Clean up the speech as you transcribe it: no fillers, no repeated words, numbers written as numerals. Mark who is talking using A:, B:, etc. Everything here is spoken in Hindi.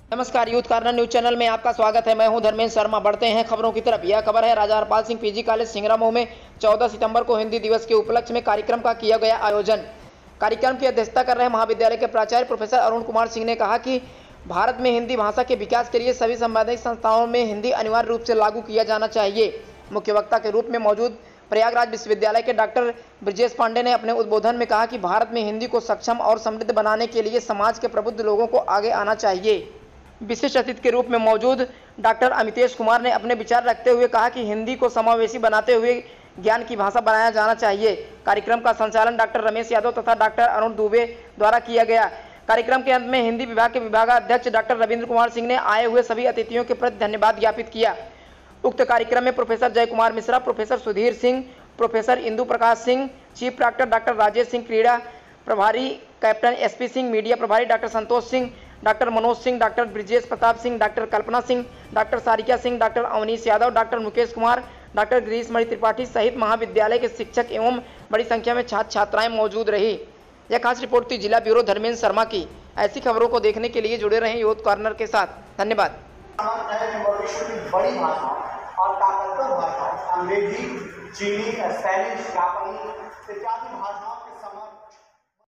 A: नमस्कार, यूथ कॉर्नर न्यूज चैनल में आपका स्वागत है। मैं हूं धर्मेंद्र शर्मा। बढ़ते हैं खबरों की तरफ। यह खबर है राजा हरपाल सिंह पीजी कॉलेज सिंगरामऊ में 14 सितंबर को हिंदी दिवस के उपलक्ष्य में कार्यक्रम का किया गया आयोजन। कार्यक्रम की अध्यक्षता कर रहे महाविद्यालय के प्राचार्य प्रोफेसर अरुण कुमार सिंह ने कहा कि भारत में हिंदी भाषा के विकास के लिए सभी संवैधानिक संस्थाओं में हिंदी अनिवार्य रूप से लागू किया जाना चाहिए। मुख्य वक्ता के रूप में मौजूद प्रयागराज विश्वविद्यालय के डॉक्टर ब्रजेश पांडे ने अपने उद्बोधन में कहा कि भारत में हिंदी को सक्षम और समृद्ध बनाने के लिए समाज के प्रबुद्ध लोगों को आगे आना चाहिए। विशिष्ट अतिथि के रूप में मौजूद डॉक्टर अमितेश कुमार ने अपने विचार रखते हुए कहा कि हिंदी को समावेशी बनाते हुए ज्ञान की भाषा बनाया जाना चाहिए। कार्यक्रम का संचालन डॉक्टर रमेश यादव तथा डॉक्टर अरुण दुबे द्वारा किया गया। कार्यक्रम के अंत में हिंदी विभाग के विभागाध्यक्ष डॉक्टर रविंद्र कुमार सिंह ने आए हुए सभी अतिथियों के प्रति धन्यवाद ज्ञापित किया। उक्त कार्यक्रम में professor Jay Kumar Mishra, professor Sudhir Singh, professor Indu Prakash Singh, chief proctor doctor Rajesh Singh, क्रीड़ा प्रभारी कैप्टन एसपी सिंह, मीडिया प्रभारी doctor Santosh Singh, doctor Manoj Singh, doctor Brajesh Pratap Singh, doctor Kalpana Singh, doctor Sarika Singh, doctor Avnish Yadav, doctor Mukesh Kumar, doctor Girish Mani Tripathi सहित महाविद्यालय के शिक्षक एवं बड़ी संख्या में छात्र छात्राएं मौजूद रही। यह खास रिपोर्ट थी जिला ब्यूरो धर्मेंद्र शर्मा की। ऐसी खबरों को देखने के लिए जुड़े रहें यूथ कॉर्नर के साथ। धन्यवाद।
B: बड़ी भाषा और ताकतवर भाषा अंग्रेजी, चीनी, स्पेनिश, जापानी इत्यादि भाषाओं